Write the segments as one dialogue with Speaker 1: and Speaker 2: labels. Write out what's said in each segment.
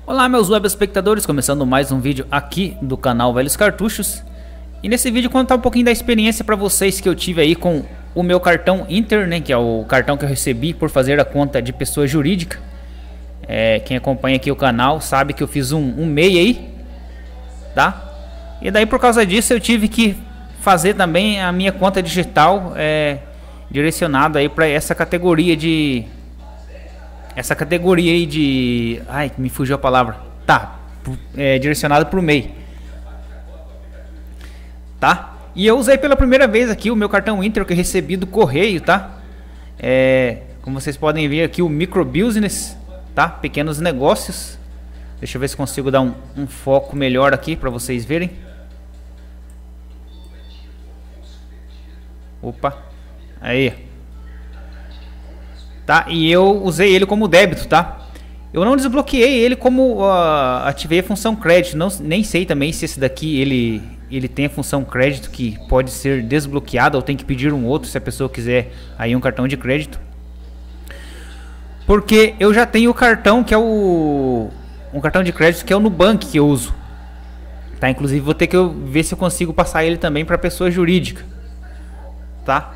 Speaker 1: Olá meus web espectadores, começando mais um vídeo aqui do canal Velhos Cartuchos. E nesse vídeo contar um pouquinho da experiência para vocês que eu tive aí com o meu cartão Inter, né, que é o cartão que eu recebi por fazer a conta de pessoa jurídica. Quem acompanha aqui o canal sabe que eu fiz um MEI aí, tá? E daí por causa disso eu tive que fazer também a minha conta digital direcionada aí para essa categoria de... aí de... Ai, me fugiu a palavra. Tá, direcionado para o MEI. Tá? E eu usei pela primeira vez aqui o meu cartão Inter que eu recebi do correio, tá? Como vocês podem ver aqui, o micro business, tá? Pequenos negócios. Deixa eu ver se consigo dar um foco melhor aqui para vocês verem. Opa, aí. Tá? E eu usei ele como débito, tá? Eu não desbloqueei ele como ativei a função crédito. Nem sei também se esse daqui ele tem a função crédito que pode ser desbloqueada ou tem que pedir um outro se a pessoa quiser aí um cartão de crédito. Porque eu já tenho o cartão que é um cartão de crédito que é o Nubank que eu uso. Tá? Inclusive vou ter que ver se eu consigo passar ele também para pessoa jurídica. Tá?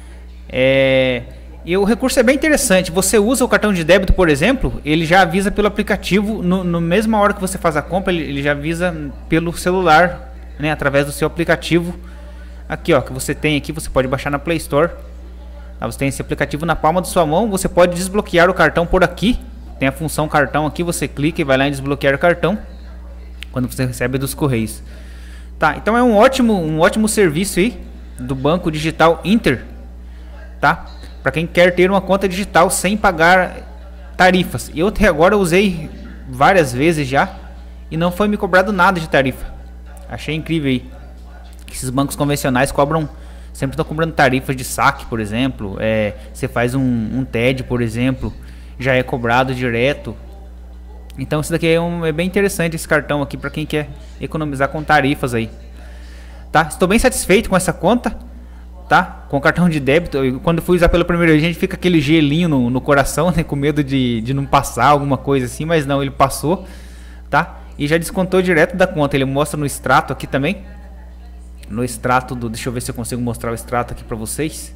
Speaker 1: E o recurso é bem interessante. Você usa o cartão de débito, por exemplo, ele já avisa pelo aplicativo, no mesma hora que você faz a compra, ele já avisa pelo celular, né, através do seu aplicativo. Aqui, ó, que você tem aqui, você pode baixar na Play Store. Você tem esse aplicativo na palma da sua mão, você pode desbloquear o cartão por aqui. Tem a função cartão aqui, você clica e vai lá em desbloquear o cartão quando você recebe dos correios. Tá, então é um ótimo serviço aí do Banco Digital Inter, tá? Para quem quer ter uma conta digital sem pagar tarifas. Eu até agora usei várias vezes já e não foi me cobrado nada de tarifa. Achei incrível aí. Esses bancos convencionais sempre estão cobrando tarifas de saque, por exemplo. Você faz um TED, por exemplo, já é cobrado direto. Então isso daqui é bem interessante, esse cartão aqui, para quem quer economizar com tarifas aí. Tá? Estou bem satisfeito com essa conta. Tá? Com o cartão de débito, quando fui usar pela primeira vez, a gente fica aquele gelinho no coração, né? Com medo de não passar alguma coisa assim, mas não, ele passou, tá? E já descontou direto da conta. Ele mostra no extrato aqui também. No extrato do... Deixa eu ver se eu consigo mostrar o extrato aqui pra vocês.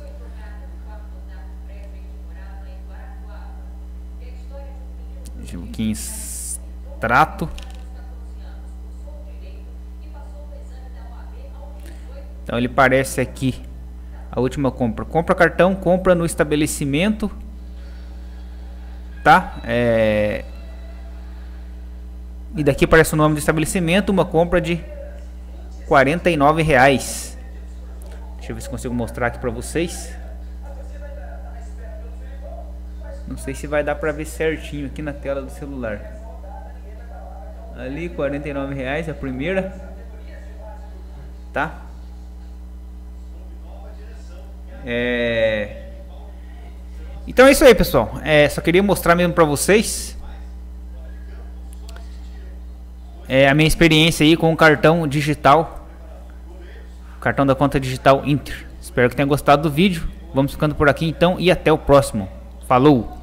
Speaker 1: Deixa eu ver aqui em extrato. Então ele parece aqui a última compra. Compra cartão, compra no estabelecimento, tá? E daqui aparece o nome do estabelecimento, uma compra de R$49. Deixa eu ver se consigo mostrar aqui pra vocês. Não sei se vai dar pra ver certinho aqui na tela do celular. Ali, R$49 a primeira, tá? Então é isso aí, pessoal. Só queria mostrar mesmo pra vocês a minha experiência aí com o cartão digital, cartão da conta digital Inter. Espero que tenham gostado do vídeo. Vamos ficando por aqui então e até o próximo. Falou!